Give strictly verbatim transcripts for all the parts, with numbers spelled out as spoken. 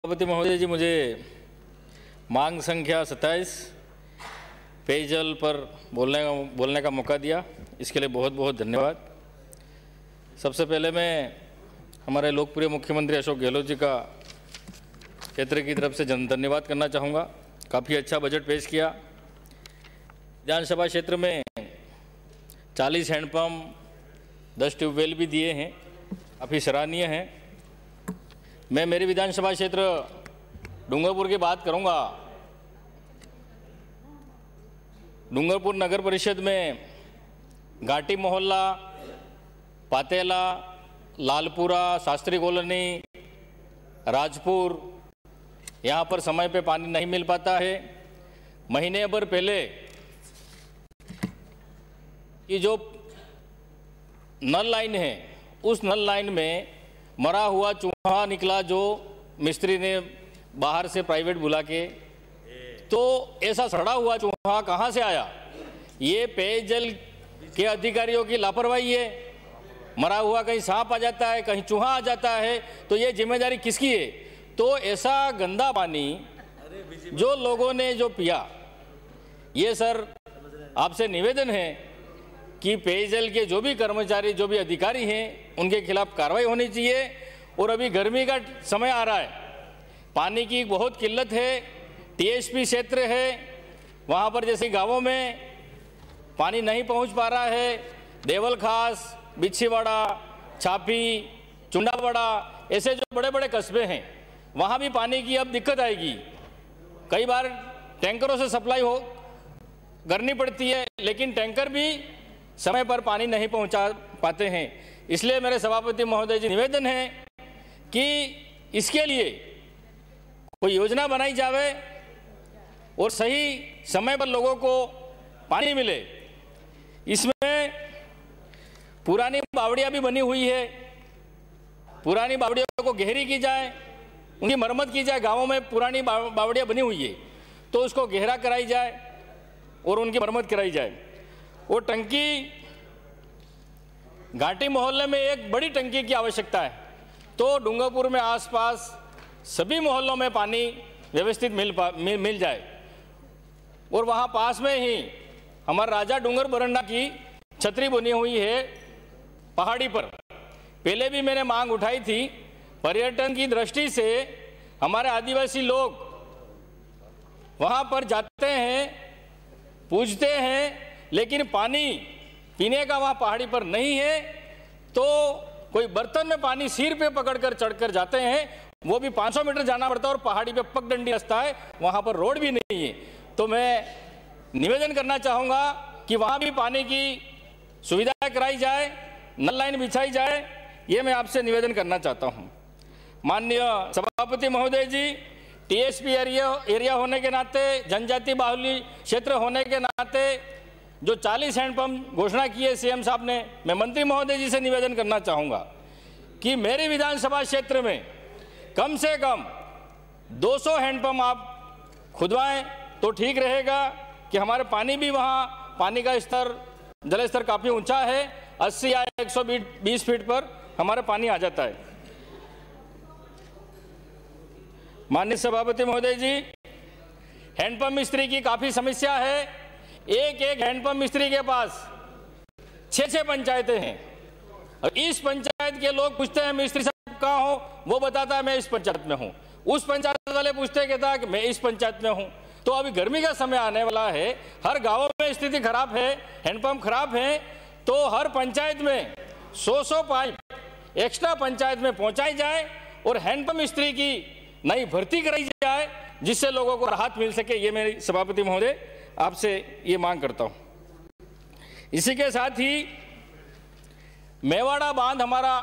सभापति महोदय जी, मुझे मांग संख्या सत्ताईस पेयजल पर बोलने का बोलने का मौका दिया, इसके लिए बहुत बहुत धन्यवाद। सबसे पहले मैं हमारे लोकप्रिय मुख्यमंत्री अशोक गहलोत जी का क्षेत्र की तरफ से जन धन्यवाद करना चाहूँगा। काफ़ी अच्छा बजट पेश किया। विधानसभा क्षेत्र में चालीस हैंडपम्प, दस ट्यूबवेल भी दिए हैं, काफ़ी सराहनीय हैं। मैं मेरी विधानसभा क्षेत्र डूंगरपुर की बात करूंगा। डूंगरपुर नगर परिषद में घाटी मोहल्ला, पातेला, लालपुरा, शास्त्री कॉलोनी, राजपुर, यहाँ पर समय पे पानी नहीं मिल पाता है। महीने भर पहले की जो नल लाइन है, उस नल लाइन में मरा हुआ चूहा निकला, जो मिस्त्री ने बाहर से प्राइवेट बुला के, तो ऐसा सड़ा हुआ चूहा कहाँ से आया? ये पेयजल के अधिकारियों की लापरवाही है। मरा हुआ कहीं सांप आ जाता है, कहीं चूहा आ जाता है, तो ये जिम्मेदारी किसकी है? तो ऐसा गंदा पानी जो लोगों ने जो पिया, ये सर आपसे निवेदन है कि पेयजल के जो भी कर्मचारी, जो भी अधिकारी हैं, उनके खिलाफ कार्रवाई होनी चाहिए। और अभी गर्मी का समय आ रहा है, पानी की बहुत किल्लत है, टीएसपी क्षेत्र है, वहाँ पर जैसे गांवों में पानी नहीं पहुँच पा रहा है। देवल खास, बिच्छीवाड़ा, छापी, चुंडावाड़ा, ऐसे जो बड़े बड़े कस्बे हैं, वहाँ भी पानी की अब दिक्कत आएगी। कई बार टैंकरों से सप्लाई हो करनी पड़ती है, लेकिन टैंकर भी समय पर पानी नहीं पहुंचा पाते हैं। इसलिए मेरे सभापति महोदय जी निवेदन है कि इसके लिए कोई योजना बनाई जावे और सही समय पर लोगों को पानी मिले। इसमें पुरानी बावड़ियाँ भी बनी हुई है, पुरानी बावड़ियों को गहरी की जाए, उनकी मरम्मत की जाए। गाँवों में पुरानी बावड़ियाँ बनी हुई है, तो उसको गहरा कराई जाए और उनकी मरम्मत कराई जाए। वो टंकी घाटी मोहल्ले में एक बड़ी टंकी की आवश्यकता है, तो डूंगरपुर में आसपास सभी मोहल्लों में पानी व्यवस्थित मिल पा मिल, मिल जाए। और वहाँ पास में ही हमारा राजा डूंगर बरंडा की छतरी बनी हुई है पहाड़ी पर। पहले भी मैंने मांग उठाई थी, पर्यटन की दृष्टि से हमारे आदिवासी लोग वहाँ पर जाते हैं, पूजते हैं, लेकिन पानी पीने का वहाँ पहाड़ी पर नहीं है। तो कोई बर्तन में पानी सिर पे पकड़कर चढ़कर जाते हैं, वो भी पाँच सौ मीटर जाना पड़ता है, और पहाड़ी पे पगडंडी रास्ता है, वहाँ पर रोड भी नहीं है। तो मैं निवेदन करना चाहूँगा कि वहाँ भी पानी की सुविधा कराई जाए, नल लाइन बिछाई जाए। ये मैं आपसे निवेदन करना चाहता हूँ। माननीय सभापति महोदय जी, टीएसपी एरिया एरिया होने के नाते, जनजाति बाहुल्य क्षेत्र होने के नाते जो चालीस हैंडपम्प घोषणा की है सीएम साहब ने, मैं मंत्री महोदय जी से निवेदन करना चाहूँगा कि मेरी विधानसभा क्षेत्र में कम से कम दो सौ हैंडपम्प आप खुदवाएं, तो ठीक रहेगा कि हमारे पानी भी वहाँ, पानी का स्तर, जल स्तर काफ़ी ऊंचा है, अस्सी या एक सौ बीस फीट पर हमारा पानी आ जाता है। माननीय सभापति महोदय जी, हैंडपम्प मिस्त्री की काफ़ी समस्या है। एक एक हैंडपम्प मिस्त्री के पास छः छः पंचायतें हैं, और इस पंचायत के लोग पूछते हैं मिस्त्री साहब कहाँ हो, वो बताता है मैं इस पंचायत में हूँ। उस पंचायत वाले पूछते कहता है कि मैं इस पंचायत में हूँ। तो अभी गर्मी का समय आने वाला है, हर गाँव में स्थिति खराब है, हैंडपम्प खराब है, तो हर पंचायत में सौ सौ पाइप एक्स्ट्रा पंचायत में पहुँचाई जाए और हैंडपम्प मिस्त्री की नई भर्ती कराई जाए, जिससे लोगों को राहत मिल सके। ये मेरी सभापति महोदय आपसे ये मांग करता हूं। इसी के साथ ही मेवाड़ा बांध हमारा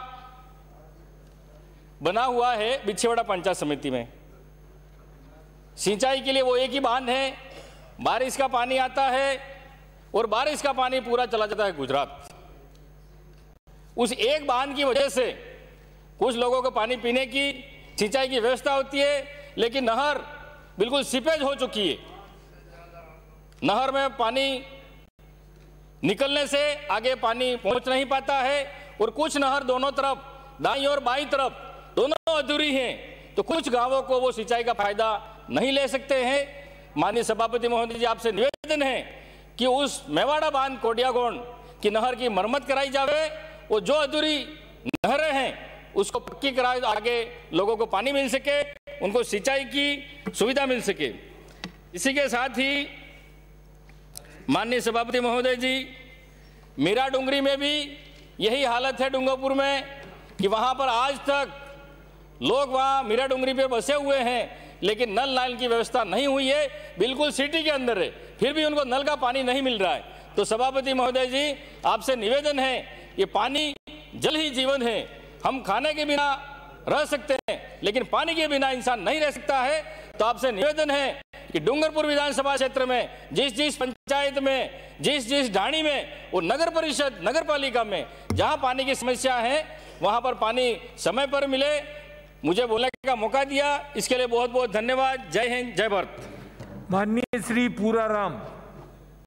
बना हुआ है बिच्छीवाड़ा पंचायत समिति में। सिंचाई के लिए वो एक ही बांध है, बारिश का पानी आता है और बारिश का पानी पूरा चला जाता है गुजरात। उस एक बांध की वजह से कुछ लोगों को पानी पीने की, सिंचाई की व्यवस्था होती है, लेकिन नहर बिल्कुल सीपेज हो चुकी है। नहर में पानी निकलने से आगे पानी पहुंच नहीं पाता है, और कुछ नहर दोनों तरफ, दाईं और बाईं तरफ दोनों अधूरी हैं। तो कुछ गांवों को वो सिंचाई का फायदा नहीं ले सकते हैं। माननीय सभापति महोदय जी, आपसे निवेदन है कि उस मेवाड़ा बांध कोडियागोंड की नहर की मरम्मत कराई जावे। वो जो अधूरी नहरें हैं उसको पक्की कराए, आगे लोगों को पानी मिल सके, उनको सिंचाई की सुविधा मिल सके। इसी के साथ ही माननीय सभापति महोदय जी, मीरा डुंगरी में भी यही हालत है डूंगरपुर में कि वहां पर आज तक लोग वहां मीरा डुंगरी पे बसे हुए हैं, लेकिन नल नाल की व्यवस्था नहीं हुई है, बिल्कुल सिटी के अंदर है, फिर भी उनको नल का पानी नहीं मिल रहा है। तो सभापति महोदय जी, आपसे निवेदन है, ये पानी जल ही जीवन है। हम खाने के बिना रह सकते हैं, लेकिन पानी के बिना इंसान नहीं रह सकता है। तो आपसे निवेदन है कि डूंगरपुर विधानसभा क्षेत्र में जिस जिस पंचायत में, जिस जिस ढाणी में, वो नगर परिषद, नगर पालिका में जहां पानी की समस्या है, वहां पर पानी समय पर मिले। मुझे बोलने का मौका दिया, इसके लिए बहुत बहुत धन्यवाद। जय हिंद, जय भारत। माननीय श्री पूराराम।